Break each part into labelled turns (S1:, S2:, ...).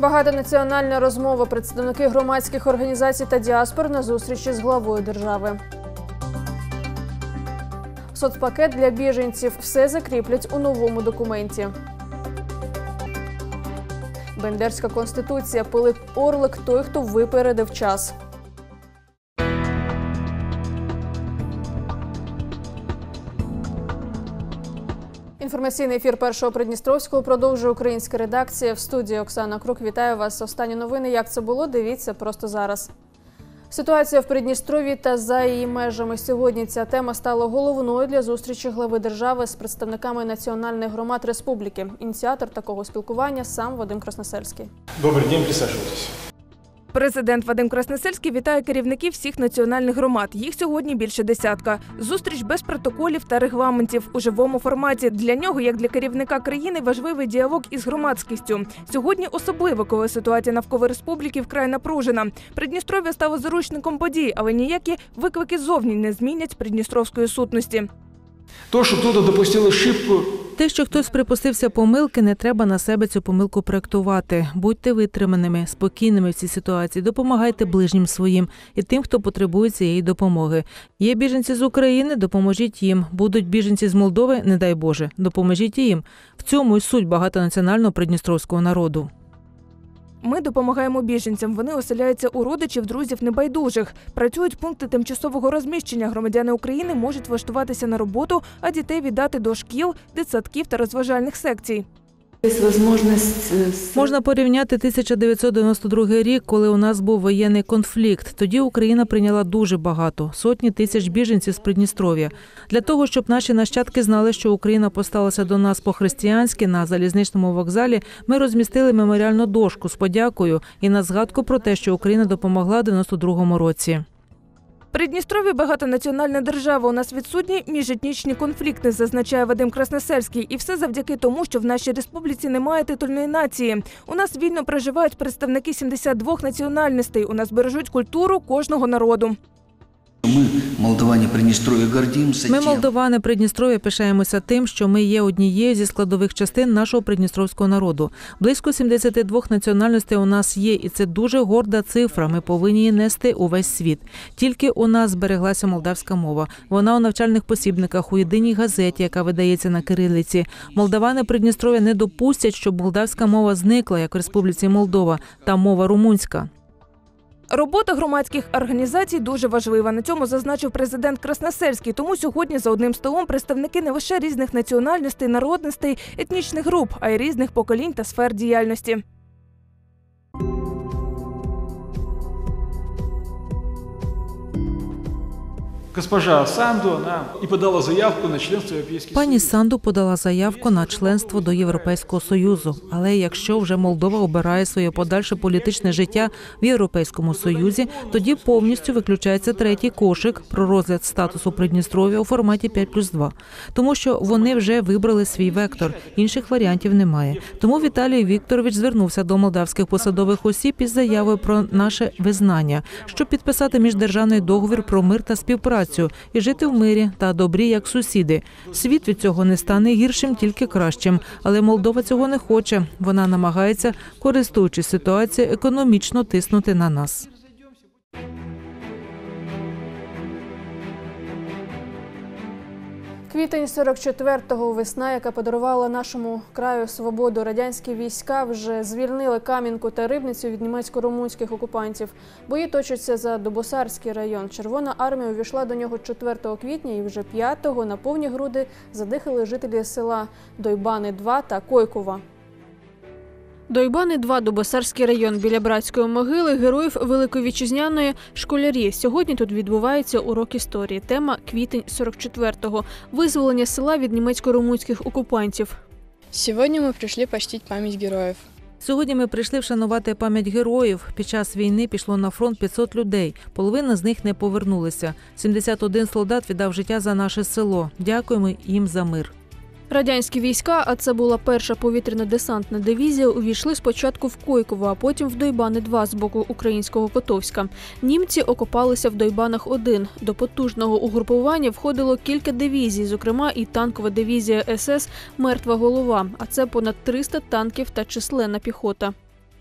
S1: Багатонаціональна розмова. Представники громадських організацій та діаспор на зустрічі з главою держави. Соцпакет для біженців. Все закріплять у новому документі. Бендерська конституція. Пилип Орлик – той, хто випередив час. Інформаційний ефір Першого Придністровського продовжує українська редакція. В студії Оксана Крук. Вітаю вас. Останні новини. Як це було? Дивіться просто зараз. Ситуація в Придністров'ї та за її межами. Сьогодні ця тема стала головною для зустрічі глави держави з представниками національних громад республіки. Ініціатор такого спілкування – сам Вадим Красносельський.
S2: Добрий день, присаджуйтесь.
S3: Президент Вадим Красносельський вітає керівників всіх національних громад. Їх сьогодні більше десятка. Зустріч без протоколів та регламентів у живому форматі. Для нього, як для керівника країни, важливий діалог із громадськістю. Сьогодні особливо, коли ситуація навколо республіки вкрай напружена. Придністров'я стало заручником подій, але ніякі виклики зовні не змінять придністровської сутності.
S2: То, що хтось допустив ошибку.
S4: Те, що хтось припустився помилки, не треба на себе цю помилку проєктувати. Будьте витриманими, спокійними в цій ситуації, допомагайте ближнім своїм і тим, хто потребує цієї допомоги. Є біженці з України – допоможіть їм. Будуть біженці з Молдови – не дай Боже, допоможіть їм. В цьому й суть багатонаціонального придністровського народу.
S3: Ми допомагаємо біженцям. Вони оселяються у родичів, друзів, небайдужих. Працюють пункти тимчасового розміщення. Громадяни України можуть влаштуватися на роботу, а дітей віддати до шкіл, дитсадків та розважальних секцій.
S4: Можна порівняти 1992 рік, коли у нас був воєнний конфлікт. Тоді Україна прийняла дуже багато – сотні тисяч біженців з Придністров'я. Для того, щоб наші нащадки знали, що Україна поставилася до нас по-християнськи, на залізничному вокзалі ми розмістили меморіальну дошку з подякою і на згадку про те, що Україна допомогла в 92-му році.
S3: Придністров'я – багатонаціональна держава. У нас відсутні міжетнічні конфлікти, зазначає Вадим Красносельський. І все завдяки тому, що в нашій республіці немає титульної нації. У нас вільно проживають представники 72 національностей. У нас бережуть культуру кожного народу.
S5: Ми, молдавани Придністров'я, гордимося.
S4: Ми, молдавани Придністров'я, пишаємося тим, що ми є однією зі складових частин нашого придністровського народу. Близько 72 національностей у нас є, і це дуже горда цифра. Ми повинні її нести у весь світ. Тільки у нас збереглася молдавська мова. Вона у навчальних посібниках, у єдиній газеті, яка видається на кирилиці. Молдавани Придністров'я не допустять, щоб молдавська мова зникла, як в Республіці Молдова, та мова румунська.
S3: Робота громадських організацій дуже важлива. На цьому зазначив президент Красносельський. Тому сьогодні за одним столом представники не лише різних національностей, народностей, етнічних груп, а й різних поколінь та сфер діяльності.
S2: Госпожа Санду, вона і подала заявку на членство в Європейський Союз.
S4: Пані Санду подала заявку на членство до Європейського Союзу. Але якщо вже Молдова обирає своє подальше політичне життя в Європейському Союзі, тоді повністю виключається третій кошик про розгляд статусу Придністров'я у форматі 5+2. Тому що вони вже вибрали свій вектор, інших варіантів немає. Тому Віталій Вікторович звернувся до молдавських посадових осіб із заявою про наше визнання, щоб підписати міждержавний договір про мир та співпрацю і жити в мирі та добрі, як сусіди. Світ від цього не стане гіршим, тільки кращим. Але Молдова цього не хоче. Вона намагається, користуючись ситуацією, економічно тиснути на нас.
S1: Квітень 44-го, весна, яка подарувала нашому краю свободу. Радянські війська вже звільнили Кам'янку та Рибницю від німецько-румунських окупантів. Бої точаться за Дубосарський район. Червона армія увійшла до нього 4 квітня і вже 5-го на повні груди задихали жителі села Дойбани-2 та Койкова. Дойбани-2, Дубосарський район, біля братської могили героїв Великої Вітчизняної школярі. Сьогодні тут відбувається урок історії. Тема – квітень 44-го. Визволення села від німецько-румунських окупантів.
S6: Сьогодні ми прийшли почтити пам'ять героїв.
S4: Сьогодні ми прийшли вшанувати пам'ять героїв. Під час війни пішло на фронт 500 людей. Половина з них не повернулися. 71 солдат віддав життя за наше село. Дякуємо їм за мир.
S1: Радянські війська, а це була перша повітряно-десантна дивізія, увійшли спочатку в Койково, а потім в Дойбани-2 з боку українського Котовська. Німці окопалися в Дойбанах-1. До потужного угрупування входило кілька дивізій, зокрема і танкова дивізія СС «Мертва голова», а це понад 300 танків та численна піхота.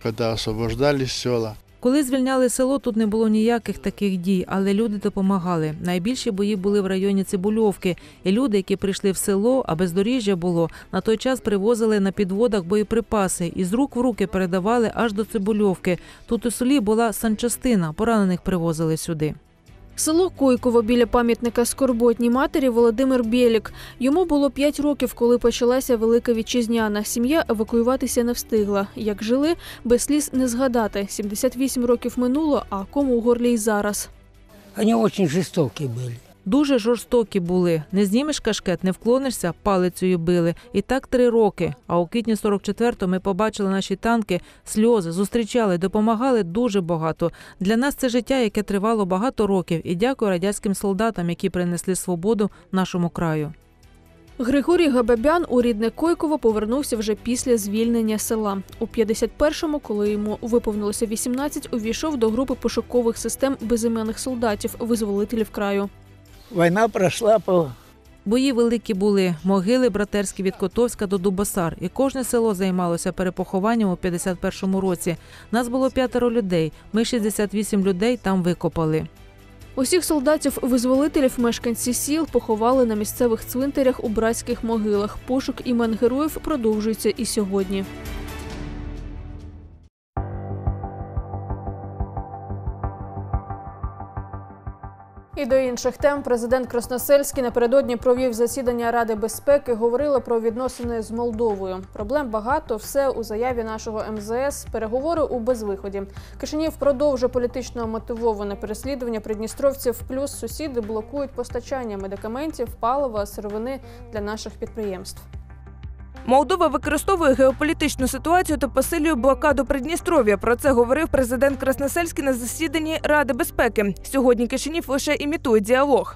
S7: Когда освобождали села.
S4: Коли звільняли село, тут не було ніяких таких дій, але люди допомагали. Найбільші бої були в районі Цибульовки. І люди, які прийшли в село, а бездоріжжя було, на той час привозили на підводах боєприпаси і з рук в руки передавали аж до Цибульовки. Тут у селі була санчастина, поранених привозили сюди.
S1: Село Койково біля пам'ятника скорботній матері Володимир Бєлік. Йому було 5 років, коли почалася Велика Вітчизняна. Сім'я евакуюватися не встигла. Як жили, без сліз не згадати. 78 років минуло, а кому у горлі й зараз.
S8: Вони дуже жорстокі були.
S4: Дуже жорстокі були. Не знімеш кашкет, не вклонишся, палицею били. І так 3 роки. А у квітні 44-го ми побачили наші танки, сльози, зустрічали, допомагали дуже багато. Для нас це життя, яке тривало багато років. І дякую радянським солдатам, які принесли свободу нашому краю.
S1: Григорій Габабян у рідне Койково повернувся вже після звільнення села. У 51-му, коли йому виповнилося 18, увійшов до групи пошукових систем безіменних солдатів, визволителів краю.
S8: Війна пройшла по...
S4: Бої великі були, могили братерські від Котовська до Дубосар. І кожне село займалося перепохованням у 51-му році. Нас було 5 людей, ми 68 людей там викопали.
S1: Усіх солдатів-визволителів мешканці сіл поховали на місцевих цвинтарях у братських могилах. Пошук імен героїв продовжується і сьогодні. І до інших тем. Президент Красносельський напередодні провів засідання Ради безпеки. Говорили про відносини з Молдовою. Проблем багато, все у заяві нашого МЗС. Переговори у безвиході. Кишинів продовжує політично мотивоване переслідування придністровців, плюс сусіди блокують постачання медикаментів, палива, сировини для наших підприємств.
S3: Молдова використовує геополітичну ситуацію та посилює блокаду Придністров'я. Про це говорив президент Красносельський на засіданні Ради безпеки. Сьогодні Кишинів лише імітує діалог.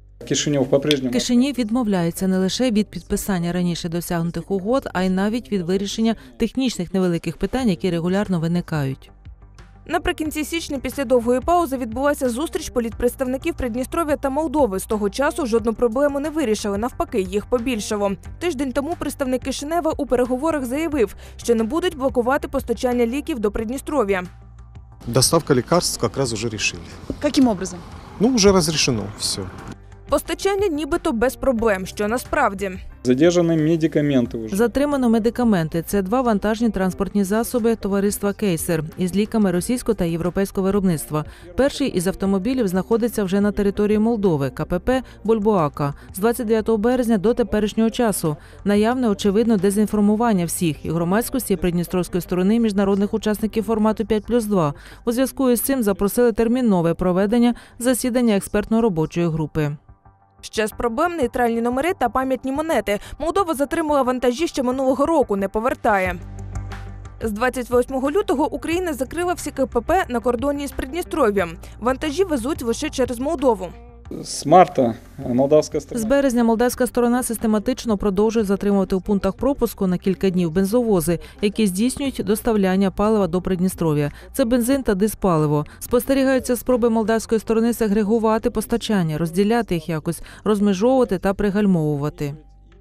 S4: Кишинів відмовляється не лише від підписання раніше досягнутих угод, а й навіть від вирішення технічних невеликих питань, які регулярно виникають.
S3: Наприкінці січня після довгої паузи відбулася зустріч політпредставників Придністров'я та Молдови. З того часу жодну проблему не вирішили, навпаки, їх побільшало. Тиждень тому представник Кишинева у переговорах заявив, що не будуть блокувати постачання ліків до Придністров'я.
S9: Доставка лекарств якраз уже решили.
S10: Яким образом?
S9: Уже розрішено все.
S3: Постачання нібито без проблем, що насправді.
S2: Задержані медикаменти вже.
S4: Затримано медикаменти. Це 2 вантажні транспортні засоби товариства «Кейсер» із ліками російського та європейського виробництва. Перший із автомобілів знаходиться вже на території Молдови, КПП «Бульбоака». З 29 березня до теперішнього часу. Наявне, очевидно, дезінформування всіх – і громадськості, і придністровської сторони, міжнародних учасників формату 5+2. У зв'язку із цим запросили термінове проведення засідання експертно-робочої групи.
S3: Ще з проблем – нейтральні номери та пам'ятні монети. Молдова затримала вантажі ще минулого року, не повертає. З 28 лютого Україна закрила всі КПП на кордоні з Придністров'ям. Вантажі везуть лише через Молдову.
S2: З марта молдавська сторона.
S4: З березня молдавська сторона систематично продовжує затримувати у пунктах пропуску на кілька днів бензовози, які здійснюють доставляння палива до Придністров'я. Це бензин та диспаливо. Спостерігаються спроби молдавської сторони сегрегувати постачання, розділяти їх якось, розмежовувати та пригальмовувати.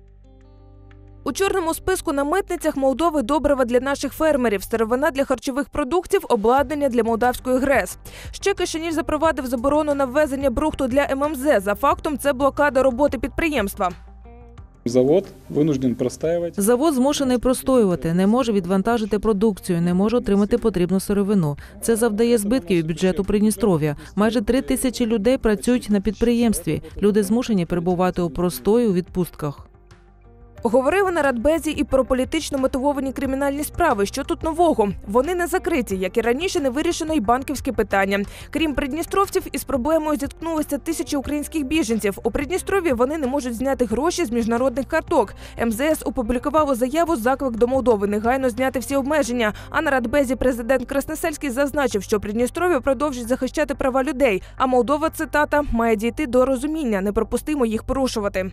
S3: У чорному списку на митницях Молдови добрива для наших фермерів, сировина для харчових продуктів, обладнання для молдавської ГРЕС. Ще Кишинів запровадив заборону на ввезення брухту для ММЗ. За фактом, це блокада роботи підприємства.
S2: Завод винужден простаювати.
S4: Завод змушений простоювати, не може відвантажити продукцію, не може отримати потрібну сировину. Це завдає збитків бюджету Придністров'я. Майже 3 тисячі людей працюють на підприємстві. Люди змушені перебувати у простої у відпустках.
S3: Говорили на Радбезі і про політично мотивовані кримінальні справи. Що тут нового? Вони не закриті, як і раніше не вирішено й банківське питання. Крім придністровців, із проблемою зіткнулися тисячі українських біженців. У Придністров'ї вони не можуть зняти гроші з міжнародних карток. МЗС опублікувало заяву «Заклик до Молдови» негайно зняти всі обмеження. А на Радбезі президент Красносельський зазначив, що Придністров'я продовжить захищати права людей. А Молдова, цитата, має дійти до розуміння, неприпустимо їх порушувати.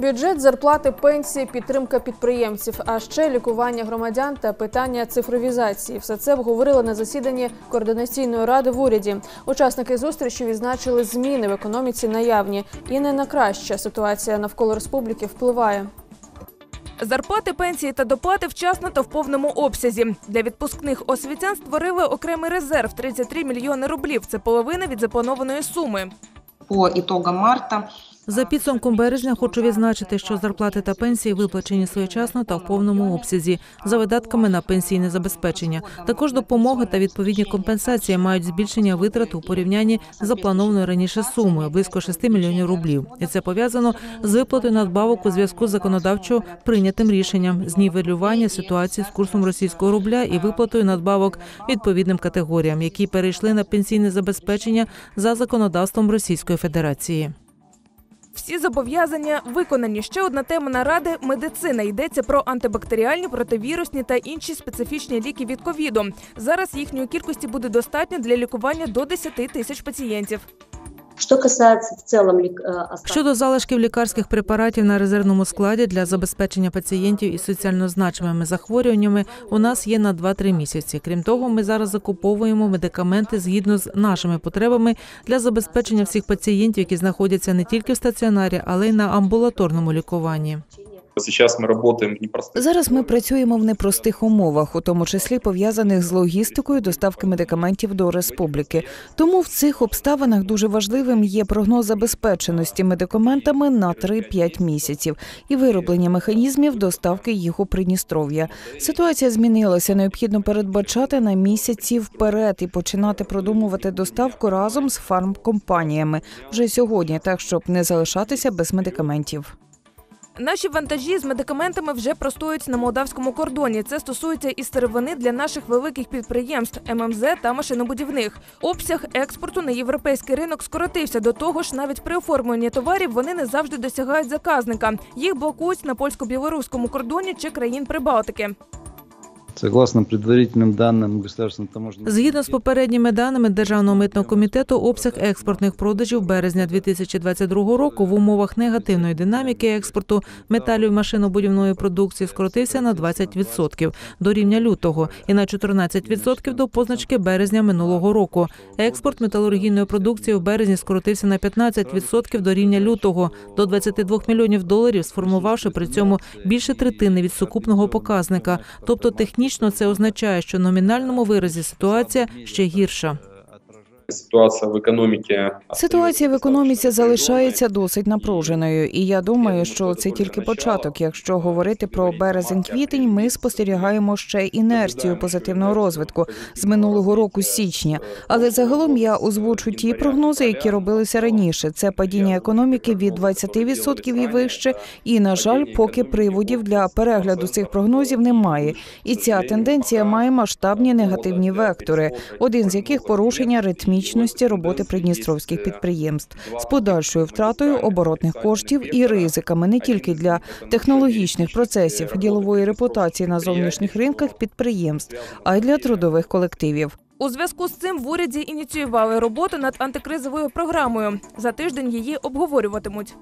S1: Бюджет, зарплати, пенсії, підтримка підприємців, а ще лікування громадян та питання цифровізації. Все це обговорили на засіданні Координаційної ради в уряді. Учасники зустрічі відзначили, зміни в економіці наявні. І не на краще ситуація навколо республіки впливає.
S3: Зарплати, пенсії та доплати вчасно та в повному обсязі. Для відпускних освітян створили окремий резерв – 33 мільйони рублів. Це половина від запланованої суми.
S10: По ітогам марта.
S4: За підсумком березня хочу відзначити, що зарплати та пенсії виплачені своєчасно та в повному обсязі, за видатками на пенсійне забезпечення. Також допомоги та відповідні компенсації мають збільшення витрат у порівнянні з запланованою раніше сумою – близько 6 мільйонів рублів. І це пов'язано з виплатою надбавок у зв'язку з законодавчо прийнятим рішенням з нівелювання ситуації з курсом російського рубля і виплатою надбавок відповідним категоріям, які перейшли на пенсійне забезпечення за законодавством Російської Федерації.
S3: Всі зобов'язання виконані. Ще одна тема наради – медицина. Йдеться про антибактеріальні, противірусні та інші специфічні ліки від ковіду. Зараз їхньої кількості буде достатньо для лікування до 10 тисяч пацієнтів.
S4: Щодо залишків лікарських препаратів на резервному складі для забезпечення пацієнтів із соціально значимими захворюваннями, у нас є на 2-3 місяці. Крім того, ми зараз закуповуємо медикаменти згідно з нашими потребами для забезпечення всіх пацієнтів, які знаходяться не тільки в стаціонарі, але й на амбулаторному лікуванні.
S11: Зараз ми працюємо в непростих умовах, у тому числі пов'язаних з логістикою доставки медикаментів до республіки. Тому в цих обставинах дуже важливим є прогноз забезпеченості медикаментами на 3-5 місяців і вироблення механізмів доставки їх у Придністров'я. Ситуація змінилася, необхідно передбачати на місяці вперед і починати продумувати доставку разом з фармкомпаніями вже сьогодні, так щоб не залишатися без медикаментів.
S3: Наші вантажі з медикаментами вже простоюють на молдавському кордоні. Це стосується і сировини для наших великих підприємств – ММЗ та машинобудівних. Обсяг експорту на європейський ринок скоротився. До того ж, навіть при оформленні товарів вони не завжди досягають заказника. Їх блокують на польсько-білоруському кордоні чи країн Прибалтики.
S4: Згідно з попередніми даними Державного митного комітету, обсяг експортних продажів березня 2022 року в умовах негативної динаміки експорту металів і машинобудівної продукції скоротився на 20% до рівня лютого і на 14% до позначки березня минулого року. Експорт металургійної продукції в березні скоротився на 15% до рівня лютого, до $22 мільйонів, сформувавши при цьому більше третини від сукупного показника, тобто технічно це означає, що в номінальному виразі ситуація ще гірша.
S11: Ситуація в економіці залишається досить напруженою. І я думаю, що це тільки початок. Якщо говорити про березень-квітень, ми спостерігаємо ще інерцію позитивного розвитку з минулого року, з січня. Але загалом я озвучу ті прогнози, які робилися раніше. Це падіння економіки від 20% і вище. І, на жаль, поки приводів для перегляду цих прогнозів немає. І ця тенденція має масштабні негативні вектори, один з яких – порушення ритмічності роботи придністровських підприємств з подальшою втратою оборотних коштів і ризиками не тільки для технологічних процесів, ділової репутації на зовнішніх ринках підприємств, а й для трудових колективів.
S3: У зв'язку з цим в уряді ініціювали роботу над антикризовою програмою. За тиждень її обговорюватимуть.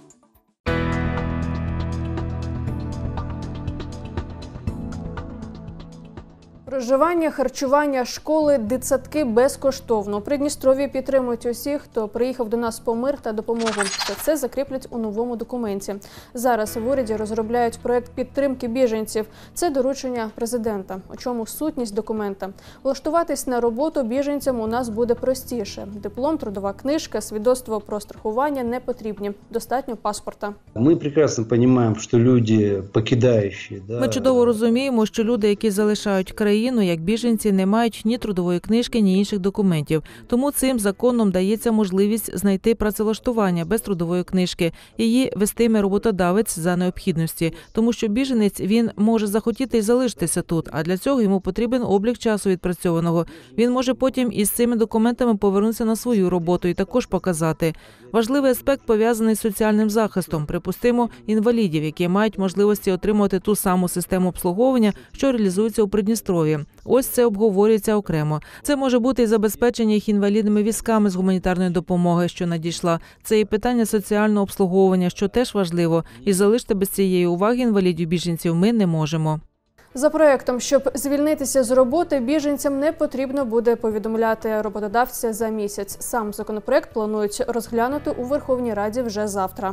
S1: Проживання, харчування, школи, дитсадки безкоштовно. У Придністров'ї підтримують усіх, хто приїхав до нас по мир та допомогу. Все це закріплять у новому документі. Зараз в уряді розробляють проєкт підтримки біженців. Це доручення президента. У чому сутність документа? Влаштуватись на роботу біженцям у нас буде простіше. Диплом, трудова книжка, свідоцтво про страхування не потрібні. Достатньо паспорта.
S12: Ми прекрасно розуміємо, що люди, покидаючі...
S4: Ми чудово розуміємо, що люди, які залишають країну, як біженці, не мають ні трудової книжки, ні інших документів. Тому цим законом дається можливість знайти працевлаштування без трудової книжки. Її вестиме роботодавець за необхідності. Тому що біженець, він може захотіти і залишитися тут, а для цього йому потрібен облік часу відпрацьованого. Він може потім із цими документами повернутися на свою роботу і також показати. Важливий аспект пов'язаний з соціальним захистом, припустимо, інвалідів, які мають можливості отримувати ту саму систему обслуговування, що реалізується у Придністров'ї. зброї. Ось це обговорюється окремо. Це може бути і забезпечення їх інвалідними візками з гуманітарної допомоги, що надійшла. Це і питання соціального обслуговування, що теж важливо. І залишити без цієї уваги інвалідів-біженців ми не можемо.
S1: За проєктом, щоб звільнитися з роботи, біженцям не потрібно буде повідомляти роботодавця за місяць. Сам законопроєкт планують розглянути у Верховній Раді вже завтра.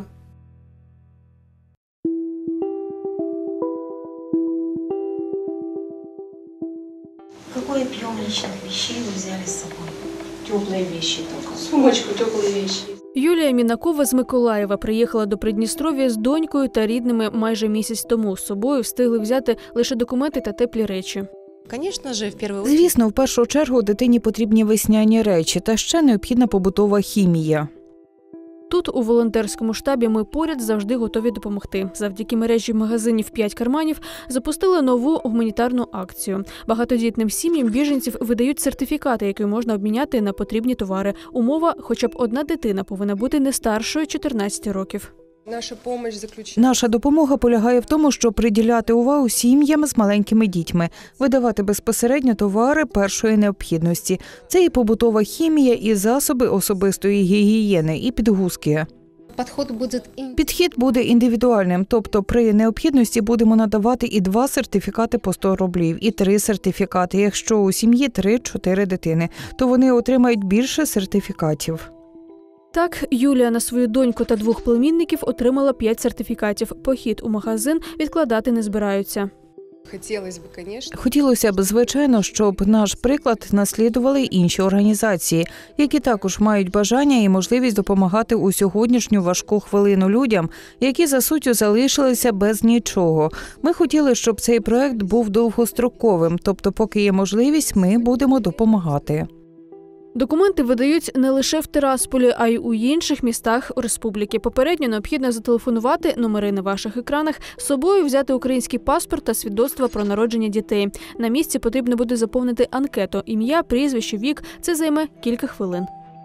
S13: Какой объем личных вещей вы взяли с собой? Теплые вещи только. Сумочку, теплые вещи.
S1: Юлія Мінакова з Миколаєва приїхала до Придністров'я з донькою та рідними майже місяць тому. З собою встигли взяти лише документи та теплі речі.
S11: Звісно, в першу чергу дитині потрібні весняні речі та ще необхідна побутова хімія.
S1: Тут, у волонтерському штабі, ми поряд завжди готові допомогти. Завдяки мережі магазинів «5 карманів» запустили нову гуманітарну акцію. Багатодітним сім'ям біженців видають сертифікати, які можна обміняти на потрібні товари. Умова – хоча б одна дитина повинна бути не старшою 14 років.
S11: Наша допомога полягає в тому, щоб приділяти увагу сім'ям з маленькими дітьми, видавати безпосередньо товари першої необхідності. Це і побутова хімія, і засоби особистої гігієни, і підгузки. Підхід буде індивідуальним, тобто при необхідності будемо надавати і 2 сертифікати по 100 рублів, і 3 сертифікати. Якщо у сім'ї 3-4 дитини, то вони отримають більше сертифікатів.
S1: Так, Юлія на свою доньку та 2 племінників отримала 5 сертифікатів. Похід у магазин відкладати не збираються.
S11: Хотілося б, звичайно, щоб наш приклад наслідували й інші організації, які також мають бажання і можливість допомагати у сьогоднішню важку хвилину людям, які за суттю залишилися без нічого. Ми хотіли, щоб цей проект був довгостроковим, тобто поки є можливість, ми будемо допомагати.
S1: Документи видають не лише в Тирасполі, а й у інших містах республіки. Попередньо необхідно зателефонувати, номери на ваших екранах, з собою взяти український паспорт та свідоцтво про народження дітей. На місці потрібно буде заповнити анкету. Ім'я, прізвище, вік – це займе кілька хвилин.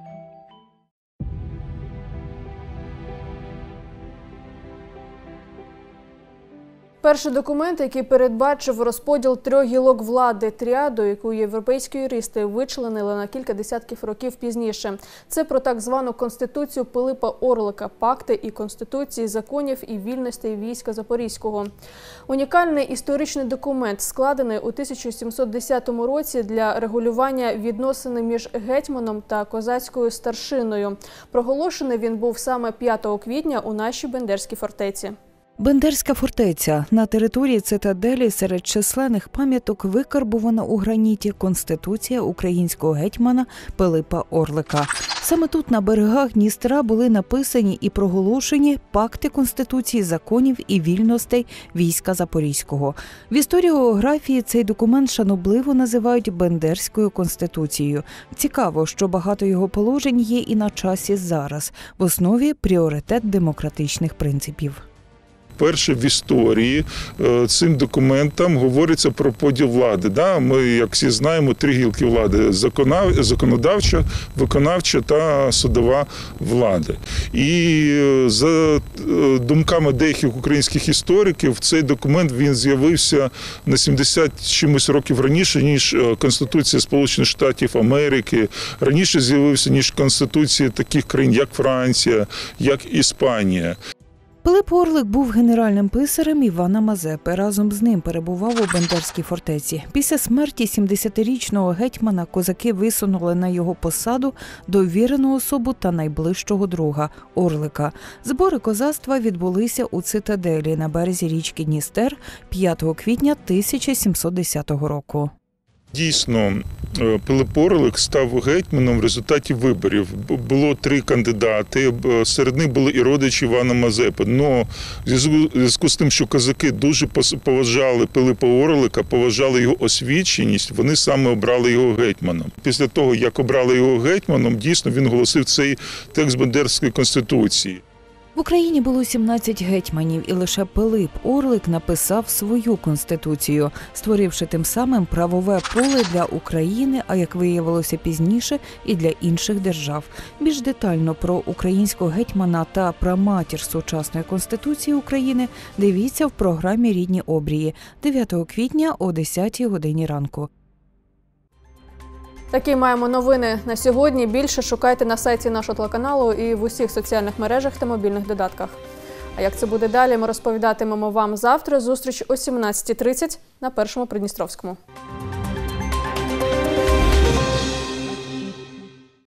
S1: Перший документ, який передбачив розподіл 3 гілок влади, тріаду, яку європейські юристи вичленили на кілька десятків років пізніше. Це про так звану Конституцію Пилипа Орлика, пакти і конституції законів і вільностей війська Запорізького. Унікальний історичний документ, складений у 1710 році для регулювання відносин між гетьманом та козацькою старшиною. Проголошений він був саме 5 квітня у нашій Бендерській фортеці.
S11: Бендерська фортеця. На території цитаделі серед численних пам'яток викарбувана у граніті Конституція українського гетьмана Пилипа Орлика. Саме тут, на берегах Дністра, були написані і проголошені пакти Конституції, законів і вільностей війська Запорізького. В історіографії цей документ шанобливо називають Бендерською Конституцією. Цікаво, що багато його положень є і на часі зараз. В основі пріоритет демократичних принципів.
S14: Вперше в історії цим документом говориться про поділ влади. Ми, як всі знаємо, 3 гілки влади – законодавча, виконавча та судова влада. І за думками деяких українських істориків, цей документ він з'явився на 70 чимось років раніше, ніж Конституція Сполучених Штатів Америки, раніше з'явився, ніж Конституції таких країн, як Франція, як Іспанія.
S11: Пилип Орлик був генеральним писарем Івана Мазепи. Разом з ним перебував у Бендерській фортеці. Після смерті 70-річного гетьмана козаки висунули на його посаду довірену особу та найближчого друга – Орлика. Збори козацтва відбулися у цитаделі на березі річки Дністер 5 квітня 1710 року.
S14: Дійсно, Пилип Орлик став гетьманом в результаті виборів. Було 3 кандидати, серед них були і родичі Івана Мазепи. Но в зв'язку з тим, що козаки дуже поважали Пилипа Орлика, поважали його освіченість, вони саме обрали його гетьманом. Після того, як обрали його гетьманом, дійсно він оголосив цей текст Бендерської Конституції.
S11: В Україні було 17 гетьманів, і лише Пилип Орлик написав свою конституцію, створивши тим самим правове поле для України, а як виявилося пізніше, і для інших держав. Більш детально про українського гетьмана та праматір сучасної Конституції України дивіться в програмі «Рідні обрії» 9 квітня о 10 годині ранку.
S1: Такі маємо новини на сьогодні. Більше шукайте на сайті нашого телеканалу і в усіх соціальних мережах та мобільних додатках. А як це буде далі, ми розповідатимемо вам завтра. Зустріч о 17:30 на Першому Придністровському.